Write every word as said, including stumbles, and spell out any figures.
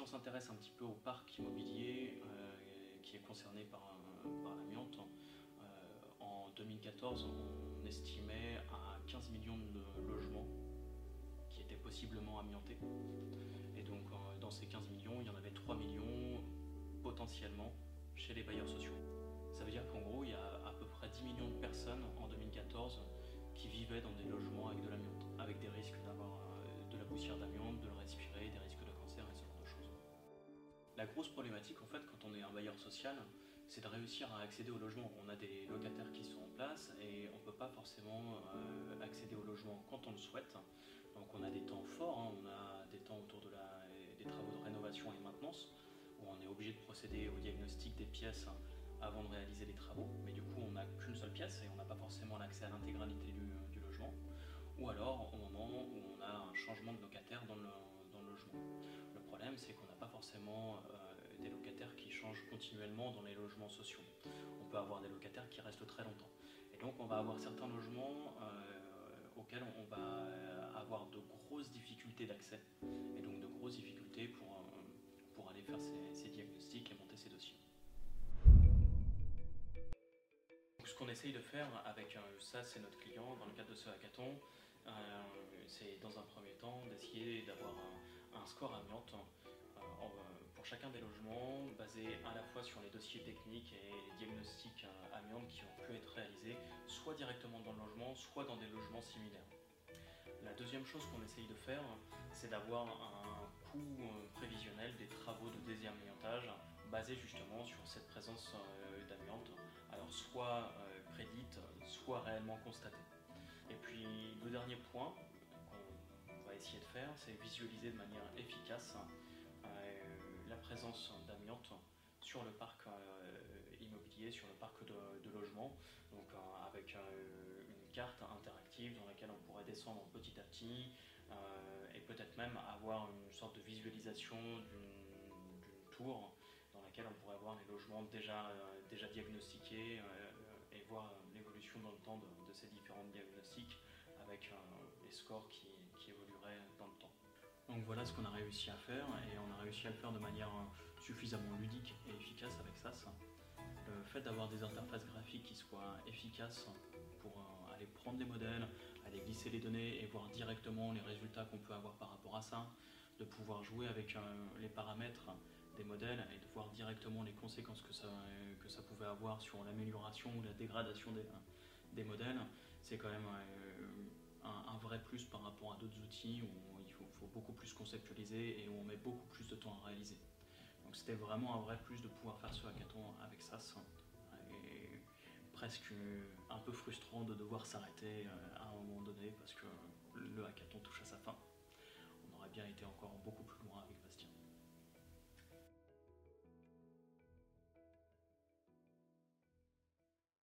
on s'intéresse un petit peu au parc immobilier euh, qui est concerné par, par l'amiante, euh, en deux mille quatorze, on estimait à quinze millions de logements qui étaient possiblement amiantés. Et donc, euh, dans ces quinze millions, il y en avait trois millions potentiellement chez les bailleurs sociaux. Ça veut dire qu'en gros, il y a à peu près dix millions de personnes en deux mille quatorze qui vivaient dans des logements avec de l'amiante, avec des risques d'avoir de la poussière d'amiante, de le respirer, des risques de cancer et ce genre de choses. La grosse problématique, en fait, quand on est un bailleur social, c'est de réussir à accéder au logement. On a des locataires qui sont en place et on ne peut pas forcément euh, accéder au logement quand on le souhaite. Donc on a des temps forts, hein. On a des temps autour de la, des travaux de rénovation et maintenance, où on est obligé de procéder au diagnostic des pièces avant de réaliser les travaux, mais du coup on n'a qu'une seule pièce et on n'a pas forcément l'accès à l'intégralité du, du logement. Ou alors au moment où on a un changement de locataire dans le, dans le logement. Le problème, c'est qu'on n'a pas forcément euh, des locataires qui changent continuellement dans les logements sociaux. On peut avoir des locataires qui restent très longtemps. Et donc on va avoir certains logements euh, auxquels on va avoir de grosses difficultés d'accès, et donc de grosses difficultés pour, euh, pour aller faire ces, ces diagnostics et monter ces dossiers. Donc, ce qu'on essaye de faire avec euh, ça, c'est notre client, dans le cadre de ce hackathon, euh, c'est dans un premier temps d'essayer d'avoir un, un score amiante euh, en, pour chacun des logements, basé à la fois sur les dossiers techniques et les diagnostics euh, amiante qui ont pu être réalisés, soit directement dans le logement, soit dans des logements similaires. La deuxième chose qu'on essaye de faire, c'est d'avoir un coût prévisionnel des travaux de désamiantage basé justement sur cette présence d'amiante, alors soit prédite, soit réellement constatée. Et puis le dernier point qu'on va essayer de faire, c'est visualiser de manière efficace la présence d'amiante sur le parc euh, immobilier, sur le parc de, de logement, donc euh, avec euh, une carte interactive dans laquelle on pourrait descendre petit à petit euh, et peut-être même avoir une sorte de visualisation d'une tour dans laquelle on pourrait voir les logements déjà, euh, déjà diagnostiqués euh, et voir l'évolution dans le temps de, de ces différents diagnostics avec euh, les scores qui, qui évolueraient dans le temps. Donc voilà ce qu'on a réussi à faire, et on a réussi à le faire de manière suffisamment ludique et efficace avec S A S. Le fait d'avoir des interfaces graphiques qui soient efficaces pour aller prendre des modèles, aller glisser les données et voir directement les résultats qu'on peut avoir par rapport à ça, de pouvoir jouer avec les paramètres des modèles et de voir directement les conséquences que ça, que ça pouvait avoir sur l'amélioration ou la dégradation des, des modèles, c'est quand même Un, un vrai plus par rapport à d'autres outils où il faut, faut beaucoup plus conceptualiser et où on met beaucoup plus de temps à réaliser. Donc c'était vraiment un vrai plus de pouvoir faire ce hackathon avec S A S, et presque un peu frustrant de devoir s'arrêter à un moment donné parce que le hackathon touche à sa fin. On aurait bien été encore beaucoup plus loin avec